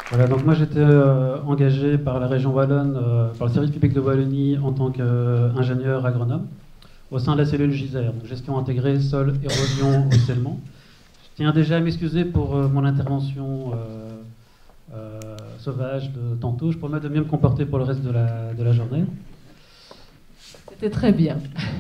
Voilà, donc moi j'étais engagé par la région Wallonne, par le service public de Wallonie en tant qu'ingénieur agronome au sein de la cellule GISER, donc gestion intégrée, sol, érosion, ruissellement. Je tiens déjà à m'excuser pour mon intervention sauvage de tantôt. Je promets de mieux me comporter pour le reste de la journée. C'était très bien.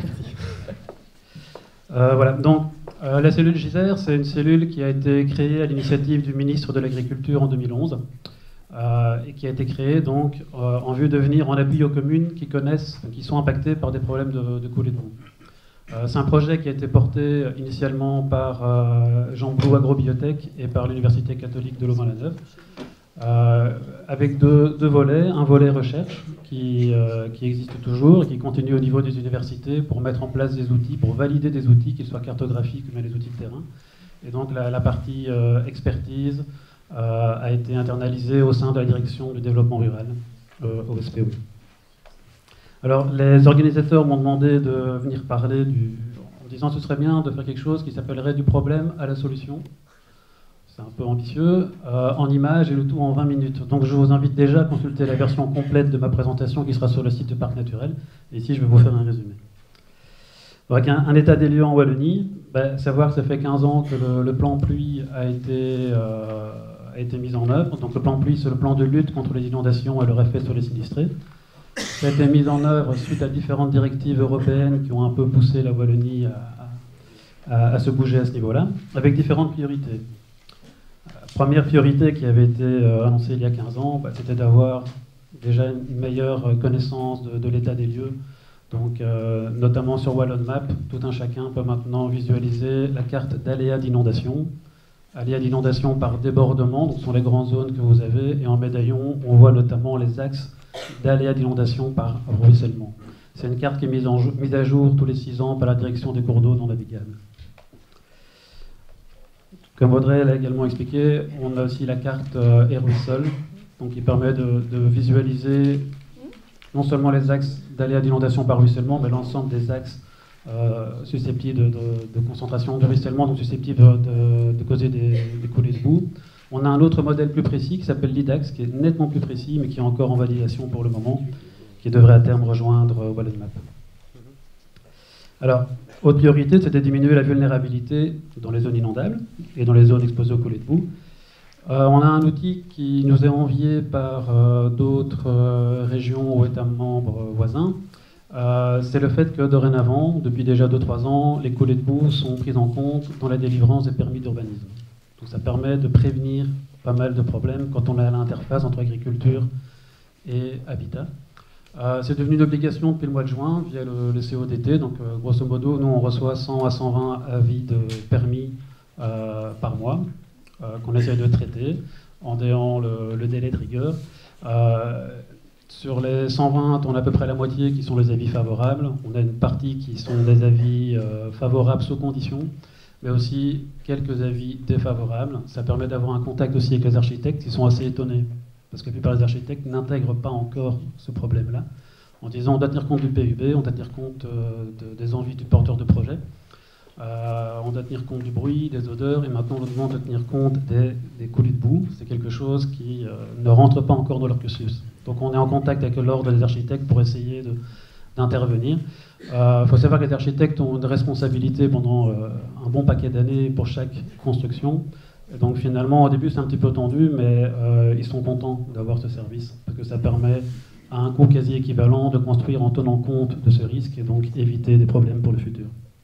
Voilà, donc la cellule GISER, c'est une cellule qui a été créée à l'initiative du ministre de l'Agriculture en 2011 et qui a été créée donc en vue de venir en appui aux communes qui sont impactées par des problèmes de coulée de boue. C'est un projet qui a été porté initialement par Jean Blou Agrobiotech et par l'Université catholique de Louvain-la-Neuve, avec deux volets. Un volet recherche qui existe toujours et qui continue au niveau des universités pour mettre en place des outils, pour valider des outils, qu'ils soient cartographiques ou bien des outils de terrain. Et donc la partie expertise a été internalisée au sein de la direction du développement rural, au SPO. Alors, les organisateurs m'ont demandé de venir parler en disant que ce serait bien de faire quelque chose qui s'appellerait du problème à la solution. C'est un peu ambitieux, en images et le tout en 20 minutes. Donc je vous invite déjà à consulter la version complète de ma présentation qui sera sur le site du Parc Naturel. Et ici, je vais vous faire un résumé. Donc, un état des lieux en Wallonie, savoir que ça fait 15 ans que le plan pluie a été mis en œuvre. Donc le plan pluie, c'est le plan de lutte contre les inondations et leur effet sur les sinistrés. Ça a été mis en œuvre suite à différentes directives européennes qui ont un peu poussé la Wallonie à se bouger à ce niveau-là, avec différentes priorités. Première priorité qui avait été annoncée il y a 15 ans, c'était d'avoir déjà une meilleure connaissance de l'état des lieux. Donc, notamment sur Wallon Map, tout un chacun peut maintenant visualiser la carte d'aléas d'inondation. Aléas d'inondation par débordement, donc ce sont les grandes zones que vous avez, et en médaillon, on voit notamment les axes d'aléas d'inondation par ruissellement. C'est une carte qui est mise à jour tous les 6 ans par la direction des cours d'eau non navigables. Comme Audrey l'a également expliqué, on a aussi la carte aérosol, donc qui permet de visualiser non seulement les axes d'aléas d'inondation par ruissellement, mais l'ensemble des axes susceptibles de concentration de ruissellement, donc susceptibles de causer des coulées de boue. On a un autre modèle plus précis qui s'appelle l'IDAX, qui est nettement plus précis, mais qui est encore en validation pour le moment, qui devrait à terme rejoindre Wallon Map. Alors, autre priorité, c'était de diminuer la vulnérabilité dans les zones inondables et dans les zones exposées aux coulées de boue. On a un outil qui nous est envié par d'autres régions ou États membres voisins. C'est le fait que dorénavant, depuis déjà 2-3 ans, les coulées de boue sont prises en compte dans la délivrance des permis d'urbanisme. Donc ça permet de prévenir pas mal de problèmes quand on est à l'interface entre agriculture et habitat. C'est devenu une obligation depuis le mois de juin via le CODT. Donc grosso modo, nous on reçoit 100 à 120 avis de permis par mois qu'on essaie de traiter en déant le délai de rigueur. Sur les 120, on a à peu près la moitié qui sont les avis favorables. On a une partie qui sont des avis favorables sous condition, mais aussi quelques avis défavorables. Ça permet d'avoir un contact aussi avec les architectes qui sont assez étonnés, parce que la plupart des architectes n'intègrent pas encore ce problème-là, en disant on doit tenir compte du PUB, on doit tenir compte des envies du porteur de projet, on doit tenir compte du bruit, des odeurs, et maintenant on nous demande de tenir compte des coulées de boue. C'est quelque chose qui ne rentre pas encore dans leur cursus. Donc on est en contact avec l'ordre des architectes pour essayer d'intervenir. Il faut savoir que les architectes ont une responsabilité pendant un bon paquet d'années pour chaque construction. Et donc finalement, au début, c'est un petit peu tendu, mais ils sont contents d'avoir ce service, parce que ça permet à un coût quasi équivalent de construire en tenant compte de ce risque et donc éviter des problèmes pour le futur.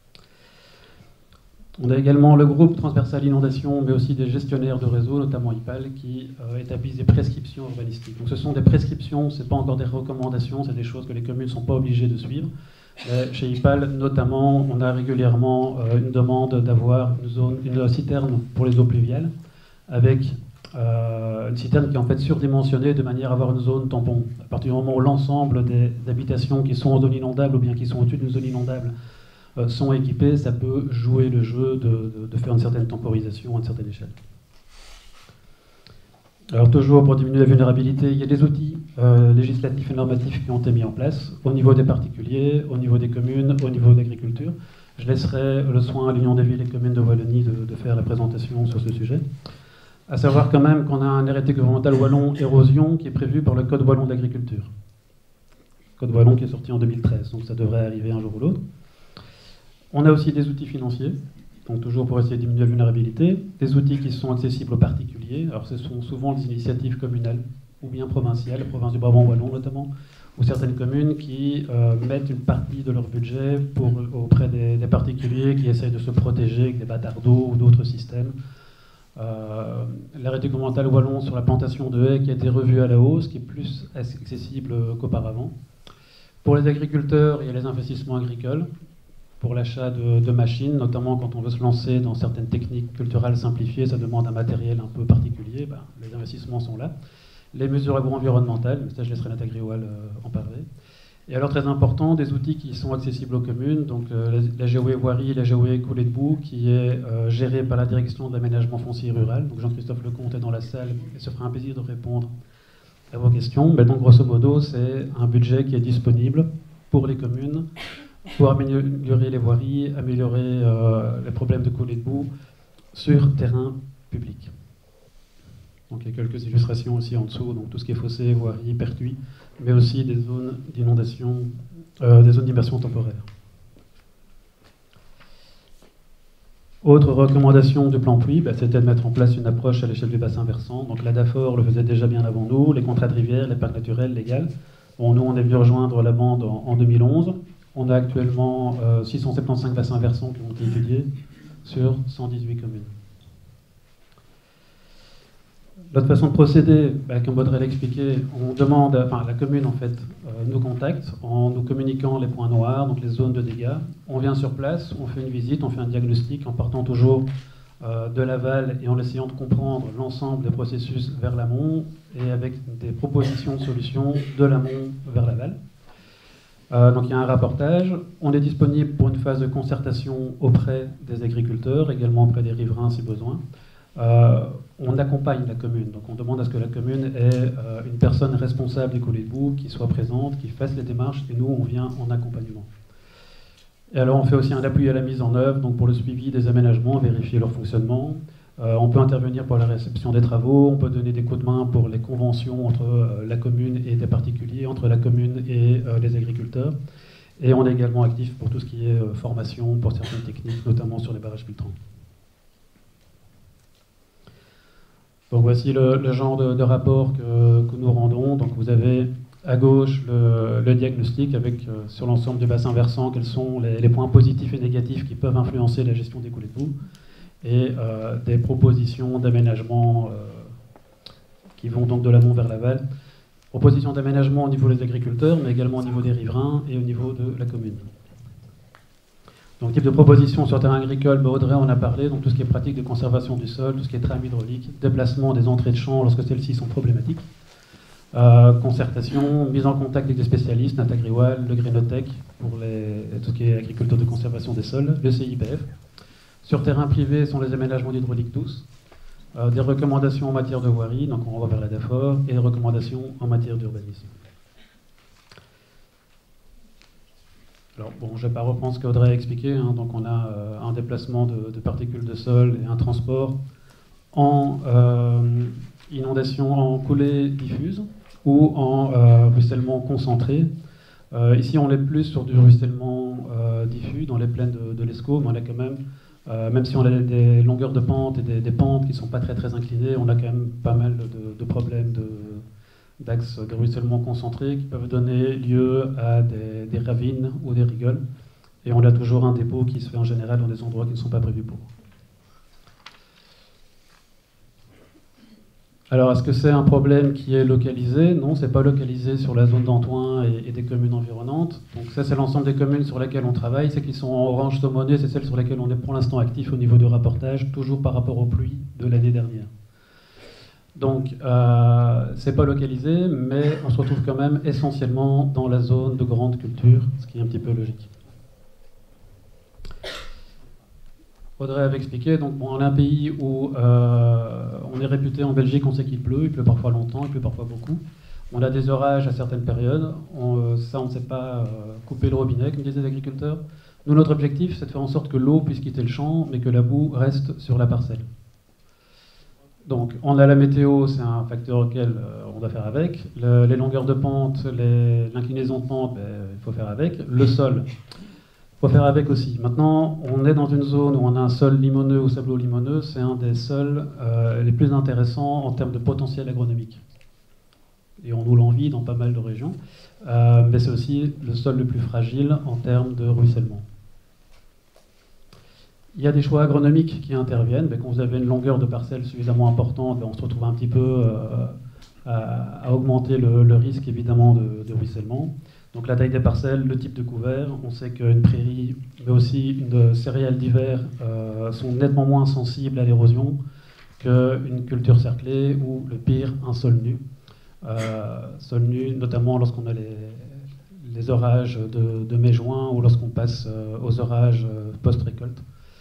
On a également le groupe transversal inondation, mais aussi des gestionnaires de réseau, notamment IPAL, qui établissent des prescriptions urbanistiques. Donc ce sont des prescriptions, ce n'est pas encore des recommandations, c'est des choses que les communes ne sont pas obligées de suivre. Mais chez IPAL, notamment, on a régulièrement une demande d'avoir une citerne pour les eaux pluviales, avec une citerne qui est en fait surdimensionnée de manière à avoir une zone tampon. À partir du moment où l'ensemble des habitations qui sont en zone inondable ou bien qui sont au-dessus d'une zone inondable sont équipés, ça peut jouer le jeu de faire une certaine temporisation à une certaine échelle. Alors toujours pour diminuer la vulnérabilité, il y a des outils législatifs et normatifs qui ont été mis en place au niveau des particuliers, au niveau des communes, au niveau de l'agriculture. Je laisserai le soin à l'Union des villes et communes de Wallonie de faire la présentation sur ce sujet. À savoir quand même qu'on a un arrêté gouvernemental wallon érosion qui est prévu par le Code wallon d'agriculture. Code wallon qui est sorti en 2013, donc ça devrait arriver un jour ou l'autre. On a aussi des outils financiers, donc toujours pour essayer de diminuer la vulnérabilité, des outils qui sont accessibles aux particuliers. Alors ce sont souvent des initiatives communales ou bien provinciales, la province du Brabant wallon notamment, ou certaines communes qui mettent une partie de leur budget auprès des particuliers qui essayent de se protéger avec des bâtards d'eau ou d'autres systèmes. L'arrêté gouvernemental wallon sur la plantation de haies qui a été revu à la hausse, qui est plus accessible qu'auparavant. Pour les agriculteurs, il y a les investissements agricoles, pour l'achat de machines, notamment quand on veut se lancer dans certaines techniques culturelles simplifiées, ça demande un matériel un peu particulier, les investissements sont là. Les mesures agro-environnementales, mais ça je laisserai Nathalie Grioual en parler. Et alors très important, des outils qui sont accessibles aux communes, donc la GOE Voirie, la GOE Coulée de Boue, qui est gérée par la direction de l'aménagement foncier rural. Donc Jean-Christophe Lecomte est dans la salle et se fera un plaisir de répondre à vos questions. Mais donc grosso modo, c'est un budget qui est disponible pour les communes, pour améliorer les voiries, améliorer les problèmes de coulée de boue sur terrain public. Donc il y a quelques illustrations aussi en dessous, donc tout ce qui est fossé, voirie, pertuis, mais aussi des zones d'inondation, des zones d'immersion temporaire. Autre recommandation du plan pluie, c'était de mettre en place une approche à l'échelle du bassin versant. Donc la DAFOR le faisait déjà bien avant nous, les contrats de rivière, les parcs naturels, légal. Bon, nous, on est venu rejoindre la bande en 2011. On a actuellement 675 bassins versants qui ont été étudiés sur 118 communes. L'autre façon de procéder, comme Baudrey l'a expliqué, on demande, la commune en fait nous contacte en nous communiquant les points noirs, donc les zones de dégâts. On vient sur place, on fait une visite, on fait un diagnostic en partant toujours de l'aval et en essayant de comprendre l'ensemble des processus vers l'amont et avec des propositions de solutions de l'amont vers l'aval. Donc il y a un rapportage. On est disponible pour une phase de concertation auprès des agriculteurs, également auprès des riverains si besoin. On accompagne la commune, donc on demande à ce que la commune ait une personne responsable des coulées de boue qui soit présente, qui fasse les démarches, et nous on vient en accompagnement. Et alors on fait aussi un appui à la mise en œuvre, donc pour le suivi des aménagements, vérifier leur fonctionnement. On peut intervenir pour la réception des travaux, on peut donner des coups de main pour les conventions entre la commune et des particuliers, entre la commune et les agriculteurs. Et on est également actif pour tout ce qui est formation, pour certaines techniques, notamment sur les barrages filtrants. Donc voici le genre de rapport que nous rendons. Donc vous avez à gauche le diagnostic avec sur l'ensemble du bassin versant quels sont les points positifs et négatifs qui peuvent influencer la gestion des coulées de boue et des propositions d'aménagement qui vont donc de l'amont vers l'aval. Propositions d'aménagement au niveau des agriculteurs, mais également au niveau des riverains et au niveau de la commune. Donc, type de proposition sur terrain agricole, Audrey en a parlé, donc tout ce qui est pratique de conservation du sol, tout ce qui est trame hydraulique, déplacement des entrées de champs lorsque celles-ci sont problématiques, concertation, mise en contact avec des spécialistes, Nathalie Grioual, le Grénotech, pour tout ce qui est agriculture de conservation des sols, le CIPF. Sur terrain privé sont les aménagements d'hydraulique douce, des recommandations en matière de voirie, donc on va vers la DAFOR, et des recommandations en matière d'urbanisme. Alors, bon, je ne vais pas reprendre ce qu'Audrey a expliqué, donc on a un déplacement de particules de sol et un transport en inondation en coulée diffuse ou en ruissellement concentré. Ici, on est plus sur du ruissellement diffus dans les plaines de l'Escaut, mais on a quand même si on a des longueurs de pente et des pentes qui ne sont pas très très inclinées, on a quand même pas mal de problèmes d'axes de ruissellement concentrés qui peuvent donner lieu à des ravines ou des rigoles. Et on a toujours un dépôt qui se fait en général dans des endroits qui ne sont pas prévus pour. Alors, est-ce que c'est un problème qui est localisé? Non, ce n'est pas localisé sur la zone d'Antoing et des communes environnantes. Donc ça, c'est l'ensemble des communes sur lesquelles on travaille. Celles qui sont en orange saumonné, c'est celles sur lesquelles on est pour l'instant actif au niveau du rapportage, toujours par rapport aux pluies de l'année dernière. Donc, c'est pas localisé, mais on se retrouve quand même essentiellement dans la zone de grande culture, ce qui est un petit peu logique. Audrey avait expliqué, donc bon, on est un pays où on est réputé en Belgique, on sait qu'il pleut parfois longtemps, il pleut parfois beaucoup. On a des orages à certaines périodes, on ne sait pas couper le robinet, comme disaient les agriculteurs. Nous, notre objectif, c'est de faire en sorte que l'eau puisse quitter le champ, mais que la boue reste sur la parcelle. Donc, on a la météo, c'est un facteur auquel on doit faire avec. Les longueurs de pente, l'inclinaison de pente, il faut faire avec. Le sol, il faut faire avec aussi. Maintenant, on est dans une zone où on a un sol limoneux ou sablo-limoneux. C'est un des sols les plus intéressants en termes de potentiel agronomique. Et on nous l'envie dans pas mal de régions. Mais c'est aussi le sol le plus fragile en termes de ruissellement. Il y a des choix agronomiques qui interviennent. Quand vous avez une longueur de parcelle suffisamment importante, on se retrouve un petit peu à augmenter le risque évidemment de ruissellement. Donc la taille des parcelles, le type de couvert. On sait qu'une prairie, mais aussi une céréale d'hiver sont nettement moins sensibles à l'érosion qu'une culture cerclée ou, le pire, un sol nu. Sol nu, notamment lorsqu'on a les orages de mai-juin ou lorsqu'on passe aux orages post-récolte.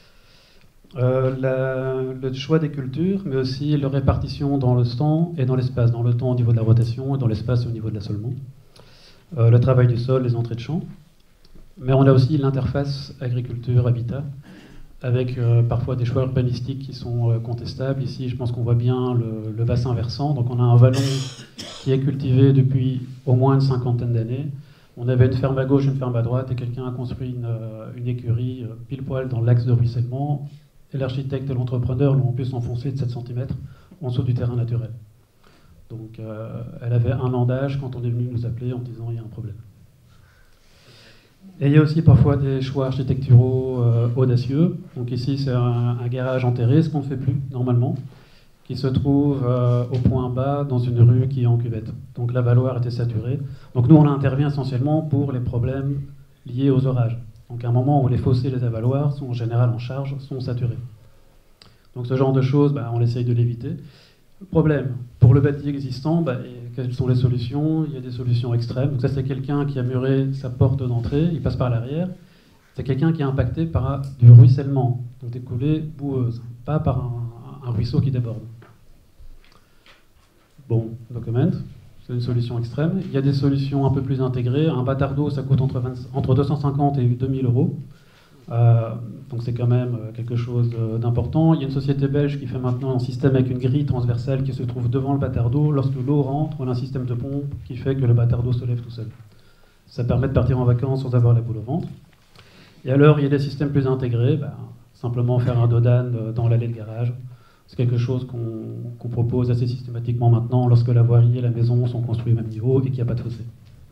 Le choix des cultures, mais aussi leur répartition dans le temps et dans l'espace. Dans le temps au niveau de la rotation et dans l'espace au niveau de l'assolement. Le travail du sol, les entrées de champs. Mais on a aussi l'interface agriculture-habitat, avec parfois des choix urbanistiques qui sont contestables. Ici, je pense qu'on voit bien le bassin versant. Donc on a un vallon qui est cultivé depuis au moins une cinquantaine d'années. On avait une ferme à gauche, une ferme à droite, et quelqu'un a construit une écurie pile poil dans l'axe de ruissellement. Et l'architecte et l'entrepreneur l'ont pu s'enfoncer de 7 cm en dessous du terrain naturel. Donc elle avait un an d'âge quand on est venu nous appeler en disant il y a un problème. Et il y a aussi parfois des choix architecturaux audacieux. Donc ici c'est un garage enterré, ce qu'on ne fait plus normalement, qui se trouve au point bas dans une rue qui est en cuvette. Donc la valoir était saturée. Donc nous on intervient essentiellement pour les problèmes liés aux orages. Donc à un moment où les fossés et les avaloirs sont en général en charge, sont saturés. Donc ce genre de choses, on essaye de l'éviter. Problème, pour le bâti existant, quelles sont les solutions? Il y a des solutions extrêmes. Donc ça c'est quelqu'un qui a muré sa porte d'entrée, il passe par l'arrière. C'est quelqu'un qui est impacté par du ruissellement, donc des coulées boueuses, pas par un ruisseau qui déborde. Bon, no comment. C'est une solution extrême. Il y a des solutions un peu plus intégrées. Un bâtard d'eau, ça coûte entre 250 et 2000 euros. Donc c'est quand même quelque chose d'important. Il y a une société belge qui fait maintenant un système avec une grille transversale qui se trouve devant le bâtard d'eau. Lorsque l'eau rentre, on a un système de pompe qui fait que le bâtard d'eau se lève tout seul. Ça permet de partir en vacances sans avoir la boule au ventre. Et alors, il y a des systèmes plus intégrés. Simplement faire un dodane dans l'allée de garage. C'est quelque chose qu'on propose assez systématiquement maintenant lorsque la voirie et la maison sont construits au même niveau et qu'il n'y a pas de fossé.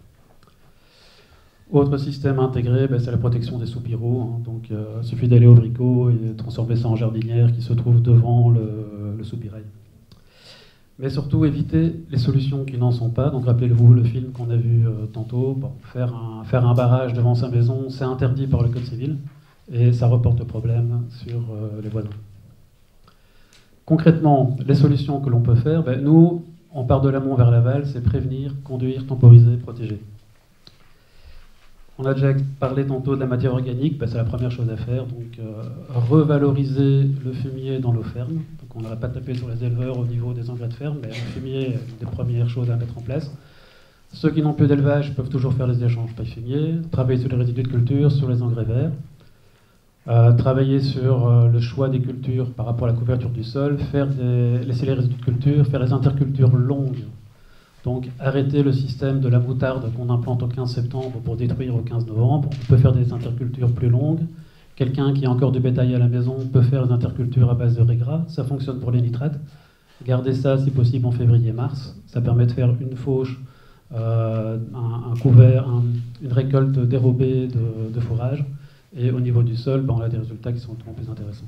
Autre système intégré, c'est la protection des soupiraux. Donc il suffit d'aller au bricot et de transformer ça en jardinière qui se trouve devant le soupirail. Mais surtout éviter les solutions qui n'en sont pas. Donc rappelez-vous le film qu'on a vu tantôt. Faire un barrage devant sa maison, c'est interdit par le Code civil et ça reporte problème sur les voisins. Concrètement, les solutions que l'on peut faire, nous, on part de l'amont vers l'aval, c'est prévenir, conduire, temporiser, protéger. On a déjà parlé tantôt de la matière organique, c'est la première chose à faire, donc revaloriser le fumier dans nos fermes. Donc on n'aurait pas tapé sur les éleveurs au niveau des engrais de ferme, mais le fumier est une des premières choses à mettre en place. Ceux qui n'ont plus d'élevage peuvent toujours faire les échanges paille-fumier, travailler sur les résidus de culture, sur les engrais verts. Travailler sur le choix des cultures par rapport à la couverture du sol, laisser les résidus de culture, faire des intercultures longues. Donc arrêter le système de la moutarde qu'on implante au 15 septembre pour détruire au 15 novembre. On peut faire des intercultures plus longues. Quelqu'un qui a encore du bétail à la maison peut faire des intercultures à base de raies. Ça fonctionne pour les nitrates. Gardez ça si possible en février-mars. Ça permet de faire une fauche, un couvert, une récolte dérobée de fourrage. Et au niveau du sol, on a des résultats qui sont beaucoup plus intéressants.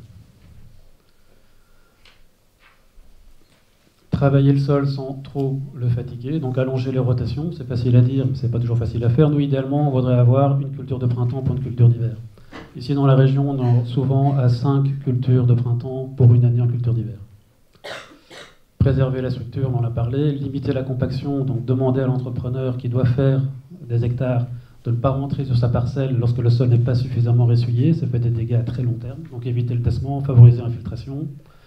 Travailler le sol sans trop le fatiguer, donc allonger les rotations, c'est facile à dire, mais c'est pas toujours facile à faire. Nous, idéalement, on voudrait avoir une culture de printemps pour une culture d'hiver. Ici, dans la région, on est souvent à 5 cultures de printemps pour une année en culture d'hiver. Préserver la structure, on en a parlé. Limiter la compaction, donc demander à l'entrepreneur qui doit faire des hectares de ne pas rentrer sur sa parcelle lorsque le sol n'est pas suffisamment ressuyé, ça fait des dégâts à très long terme. Donc éviter le tassement, favoriser l'infiltration.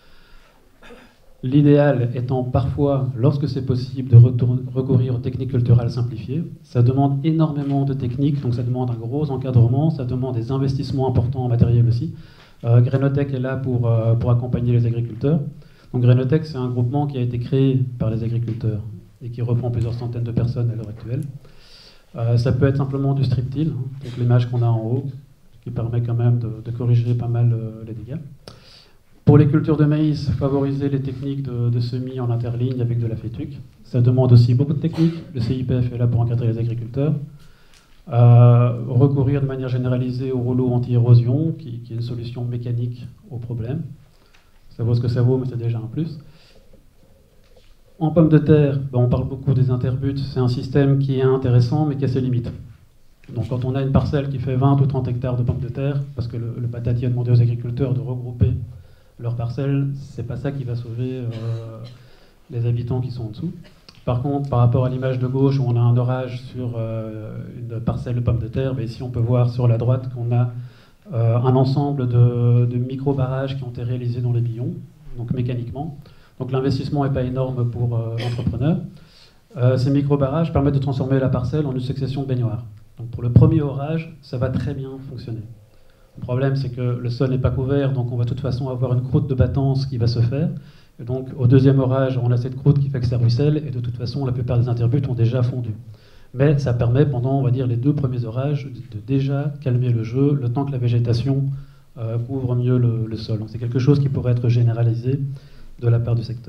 L'idéal étant parfois, lorsque c'est possible, de recourir aux techniques culturales simplifiées. Ça demande énormément de techniques, donc ça demande un gros encadrement, ça demande des investissements importants en matériel aussi. Grainotech est là pour accompagner les agriculteurs. Donc Grainotech, c'est un groupement qui a été créé par les agriculteurs et qui reprend plusieurs centaines de personnes à l'heure actuelle. Ça peut être simplement du strip-till, hein, donc l'image qu'on a en haut, qui permet quand même de corriger pas mal les dégâts. Pour les cultures de maïs, favoriser les techniques de semis en interligne avec de la fétuque. Ça demande aussi beaucoup de techniques. Le CIPF est là pour encadrer les agriculteurs. Recourir de manière généralisée au rouleau anti-érosion, qui est une solution mécanique au problème. Ça vaut ce que ça vaut, mais c'est déjà un plus. En pommes de terre, on parle beaucoup des interbutes. C'est un système qui est intéressant, mais qui a ses limites. Donc quand on a une parcelle qui fait 20 ou 30 hectares de pommes de terre, parce que le patati a demandé aux agriculteurs de regrouper leurs parcelles, c'est pas ça qui va sauver les habitants qui sont en dessous. Par contre, par rapport à l'image de gauche où on a un orage sur une parcelle de pommes de terre, ici on peut voir sur la droite qu'on a un ensemble de micro-barrages qui ont été réalisés dans les billons, donc mécaniquement. Donc l'investissement n'est pas énorme pour l'entrepreneur. Ces micro-barrages permettent de transformer la parcelle en une succession de baignoires. Donc pour le premier orage, ça va très bien fonctionner. Le problème, c'est que le sol n'est pas couvert, donc on va de toute façon avoir une croûte de battance qui va se faire. Et donc au deuxième orage, on a cette croûte qui fait que ça ruisselle, et de toute façon, la plupart des interbutes ont déjà fondu. Mais ça permet, pendant, on va dire, les 2 premiers orages, de déjà calmer le jeu, le temps que la végétation couvre mieux le sol. Donc c'est quelque chose qui pourrait être généralisé de la part du secteur.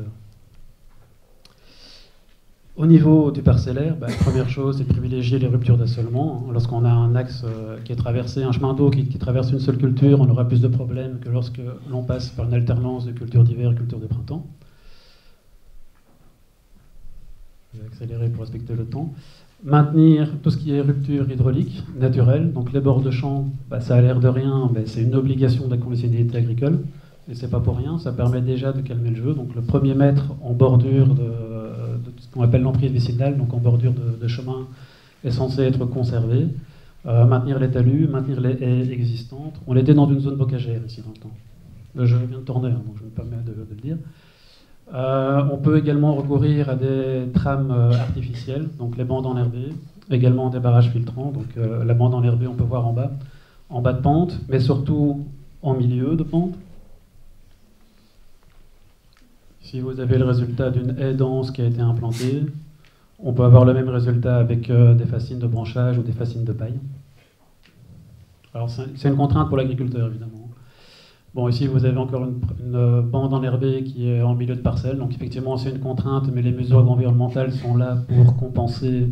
Au niveau du parcellaire, la première chose, c'est de privilégier les ruptures d'assolement. Lorsqu'on a un axe qui est traversé, un chemin d'eau qui traverse une seule culture, on aura plus de problèmes que lorsque l'on passe par une alternance de culture d'hiver et culture de printemps. Je vais accélérer pour respecter le temps. Maintenir tout ce qui est rupture hydraulique, naturelle. Donc les bords de champ, ça a l'air de rien, mais c'est une obligation de la conditionnalité agricole. Et c'est pas pour rien, ça permet déjà de calmer le jeu. Donc le premier mètre en bordure de ce qu'on appelle l'emprise vicinale, donc en bordure de chemin, est censé être conservé. Maintenir les talus, maintenir les haies existantes. On était dans une zone bocagère ici dans le temps. Je viens de tourner, donc je me permets de le dire. On peut également recourir à des trames artificielles, donc les bandes enherbées, également des barrages filtrants. Donc la bande enherbée, on peut voir en bas de pente, mais surtout en milieu de pente. Si vous avez le résultat d'une haie dense qui a été implantée, on peut avoir le même résultat avec des fascines de branchage ou des fascines de paille. Alors c'est une contrainte pour l'agriculteur, évidemment. Bon, ici vous avez encore une bande enherbée qui est en milieu de parcelle, donc effectivement c'est une contrainte, mais les mesures environnementales sont là pour compenser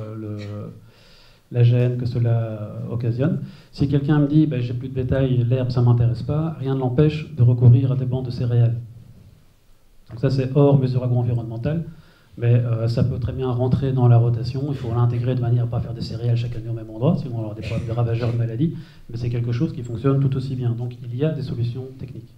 la gêne que cela occasionne. Si quelqu'un me dit j'ai plus de bétail, l'herbe ça m'intéresse pas, rien ne l'empêche de recourir à des bandes de céréales. Donc ça c'est hors mesure agro-environnementale, mais ça peut très bien rentrer dans la rotation. Il faut l'intégrer de manière à ne pas faire des céréales chaque année au même endroit, sinon on va avoir des problèmes de ravageurs de maladies, mais c'est quelque chose qui fonctionne tout aussi bien. Donc il y a des solutions techniques.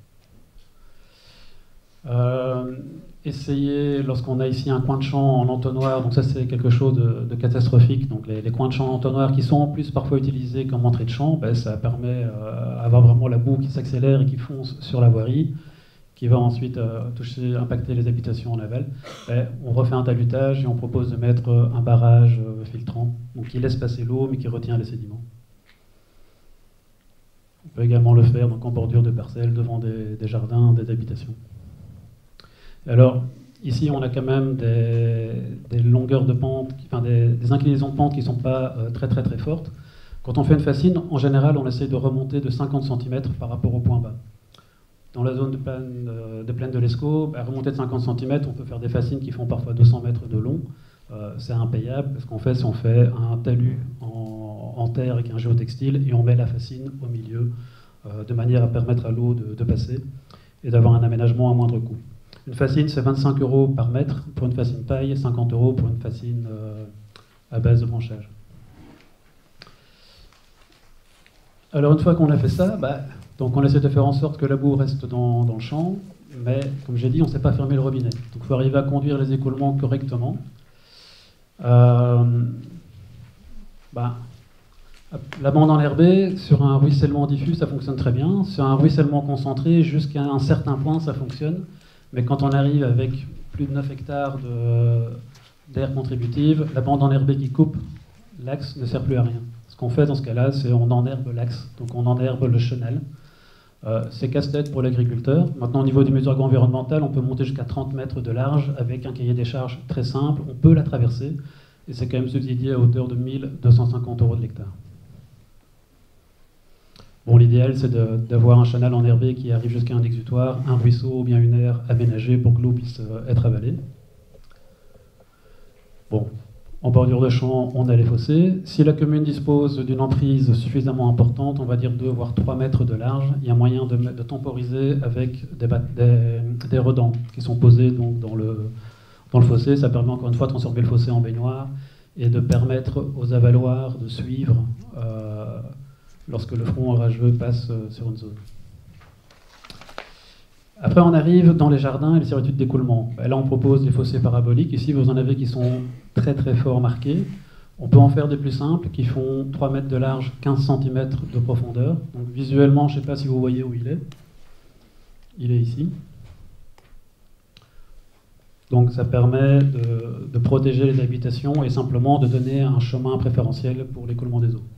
Essayer, lorsqu'on a ici un coin de champ en entonnoir, donc ça c'est quelque chose de catastrophique, donc les coins de champ en entonnoir qui sont en plus parfois utilisés comme entrée de champ, ça permet d'avoir vraiment la boue qui s'accélère et qui fonce sur la voirie, qui va ensuite impacter les habitations en aval. On refait un talutage et on propose de mettre un barrage filtrant, donc qui laisse passer l'eau mais qui retient les sédiments. On peut également le faire donc, en bordure de parcelles, devant des jardins, des habitations. Alors, ici on a quand même des longueurs de pente, des inclinaisons de pente qui ne sont pas très fortes. Quand on fait une fascine, en général on essaie de remonter de 50 cm par rapport au point bas. Dans la zone de plaine de l'Escaut, remonter de 50 cm, on peut faire des fascines qui font parfois 200 mètres de long. C'est impayable, parce qu'en fait, si on fait un talus en terre avec un géotextile, et on met la fascine au milieu, de manière à permettre à l'eau de passer, et d'avoir un aménagement à moindre coût. Une fascine, c'est 25 € par mètre pour une fascine paille, et 50 € pour une fascine à base de branchage. Alors une fois qu'on a fait ça, donc on essaie de faire en sorte que la boue reste dans le champ, mais comme j'ai dit, on ne sait pas fermer le robinet. Donc il faut arriver à conduire les écoulements correctement. La bande enherbée, sur un ruissellement diffus, ça fonctionne très bien. Sur un ruissellement concentré, jusqu'à un certain point, ça fonctionne. Mais quand on arrive avec plus de 9 hectares d'aire contributive, la bande enherbée qui coupe l'axe ne sert plus à rien. Ce qu'on fait dans ce cas-là, c'est on enherbe l'axe. Donc on enherbe le chenal. C'est casse-tête pour l'agriculteur. Maintenant, au niveau des mesures environnementales, on peut monter jusqu'à 30 mètres de large avec un cahier des charges très simple. On peut la traverser et c'est quand même subsidié à hauteur de 1 250 € de l'hectare. Bon, l'idéal, c'est d'avoir un canal enherbé qui arrive jusqu'à un exutoire, un ruisseau ou bien une aire aménagée pour que l'eau puisse être avalée. Bon, en bordure de champ, on a les fossés. Si la commune dispose d'une emprise suffisamment importante, on va dire 2 voire 3 mètres de large, il y a moyen de temporiser avec des redans qui sont posés donc, dans le fossé. Ça permet encore une fois de transformer le fossé en baignoire et de permettre aux avaloirs de suivre lorsque le front orageux passe sur une zone. Après, on arrive dans les jardins et les servitudes d'écoulement. Là, on propose des fossés paraboliques. Ici, vous en avez qui sont très très fort marqués. On peut en faire des plus simples qui font 3 mètres de large, 15 cm de profondeur. Donc, visuellement, je ne sais pas si vous voyez où il est. Il est ici. Donc, ça permet de protéger les habitations et simplement de donner un chemin préférentiel pour l'écoulement des eaux.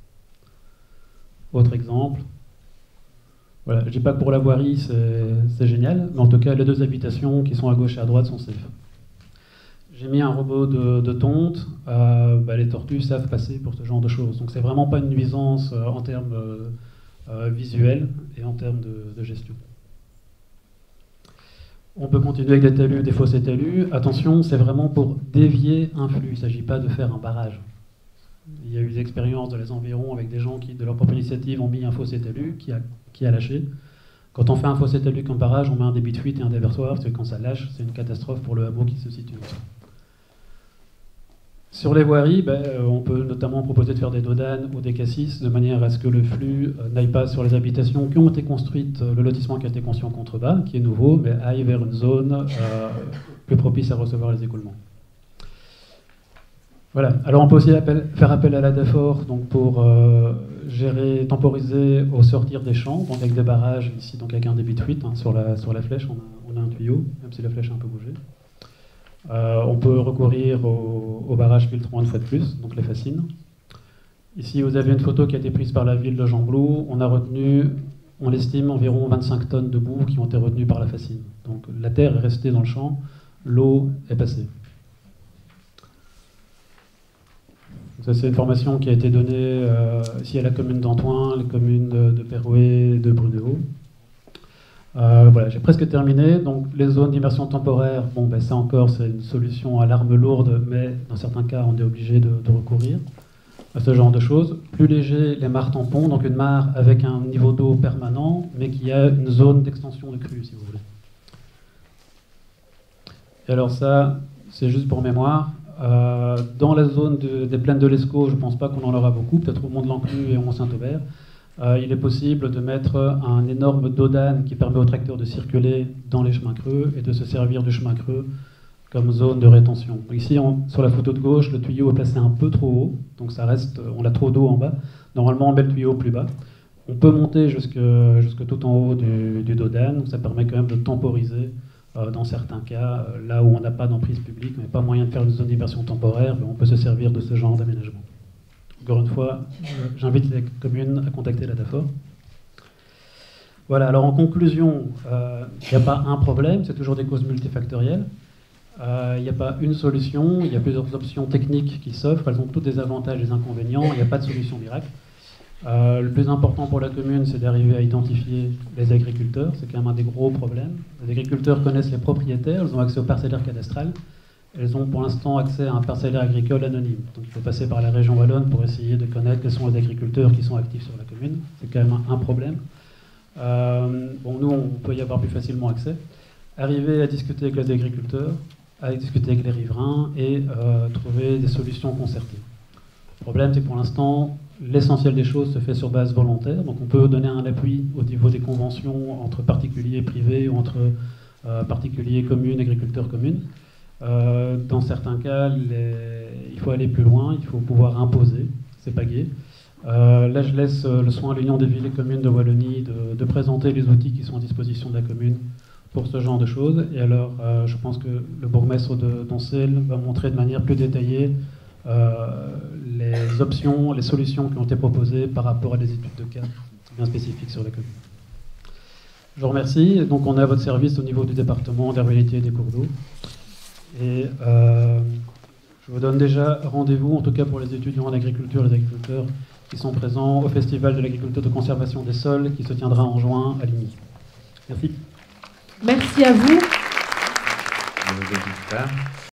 Autre exemple. Voilà, je ne dis pas que pour la voirie c'est génial, mais en tout cas les 2 habitations qui sont à gauche et à droite sont safe. J'ai mis un robot de tonte, les tortues savent passer pour ce genre de choses. Donc c'est vraiment pas une nuisance en termes visuels et en termes de gestion. On peut continuer avec des talus, des fossés talus. Attention, c'est vraiment pour dévier un flux, il ne s'agit pas de faire un barrage. Il y a eu des expériences de les environs avec des gens qui, de leur propre initiative, ont mis un fossé talus qui a lâché. Quand on fait un fossé talus comme barrage, on met un débit de fuite et un déversoir, parce que quand ça lâche, c'est une catastrophe pour le hameau qui se situe. Sur les voiries, on peut notamment proposer de faire des dodanes ou des cassis, de manière à ce que le flux n'aille pas sur les habitations qui ont été construites, le lotissement qui a été construit en contrebas, qui est nouveau, mais aille vers une zone plus propice à recevoir les écoulements. Voilà. Alors on peut aussi faire appel à l'ADAFOR donc pour gérer, temporiser au sortir des champs, donc avec des barrages ici, donc avec un débit de fuite. Sur la flèche, on a un tuyau, même si la flèche a un peu bougé. On peut recourir au barrage filtrant une fois de plus, donc les fascines. Ici, vous avez une photo qui a été prise par la ville de Gembloux. On a retenu, on estime, environ 25 tonnes de boue qui ont été retenues par la fascine. Donc la terre est restée dans le champ, l'eau est passée. Ça, c'est une formation qui a été donnée ici à la commune d'Antoing, les communes de Perouet et de Brunehaut. Voilà, j'ai presque terminé. Donc, les zones d'immersion temporaire, ça encore, c'est une solution à l'arme lourde, mais dans certains cas, on est obligé de recourir à ce genre de choses. Plus léger, les mares tampons, donc une mare avec un niveau d'eau permanent, mais qui a une zone d'extension de crue, si vous voulez. Et alors ça, c'est juste pour mémoire. Dans la zone des plaines de l'Escaut, je ne pense pas qu'on en aura beaucoup, peut-être au Mont-de-l'Enclus et au Mont-Saint-Aubert. Il est possible de mettre un énorme dodane qui permet aux tracteurs de circuler dans les chemins creux et de se servir du chemin creux comme zone de rétention. Ici, sur la photo de gauche, le tuyau est placé un peu trop haut, donc ça reste, on a trop d'eau en bas. Normalement, on met le tuyau plus bas. On peut monter jusque tout en haut du dodane, donc ça permet quand même de temporiser. Dans certains cas, là où on n'a pas d'emprise publique, mais pas moyen de faire une zone d'immersion temporaire, on peut se servir de ce genre d'aménagement. Encore une fois, j'invite les communes à contacter l'ADAFOR. Voilà, alors en conclusion, il n'y a pas un problème, c'est toujours des causes multifactorielles. Il n'y a pas une solution, il y a plusieurs options techniques qui s'offrent, elles ont toutes des avantages et des inconvénients, il n'y a pas de solution miracle. Le plus important pour la commune, c'est d'arriver à identifier les agriculteurs. C'est quand même un des gros problèmes. Les agriculteurs connaissent les propriétaires, ils ont accès au parcellaire cadastral. Elles ont pour l'instant accès à un parcellaire agricole anonyme. Donc il faut passer par la région wallonne pour essayer de connaître quels sont les agriculteurs qui sont actifs sur la commune. C'est quand même un problème. Nous, on peut y avoir plus facilement accès. Arriver à discuter avec les agriculteurs, à discuter avec les riverains et trouver des solutions concertées. Le problème, c'est que pour l'instant, l'essentiel des choses se fait sur base volontaire. Donc on peut donner un appui au niveau des conventions entre particuliers et privés ou entre particuliers communes, agriculteurs communes. Dans certains cas, il faut aller plus loin, il faut pouvoir imposer, c'est pas gai. Là, je laisse le soin à l'Union des villes et communes de Wallonie de présenter les outils qui sont à disposition de la commune pour ce genre de choses. Et alors, je pense que le bourgmestre d'Oncel va montrer de manière plus détaillée les options, les solutions qui ont été proposées par rapport à des études de cas bien spécifiques sur la commune. Je vous remercie. Donc on est à votre service au niveau du département de la ruralité et des cours d'eau. Et je vous donne déjà rendez-vous, en tout cas pour les étudiants en agriculture et les agriculteurs qui sont présents au Festival de l'agriculture de conservation des sols qui se tiendra en juin à Ligny. Merci. Merci à vous.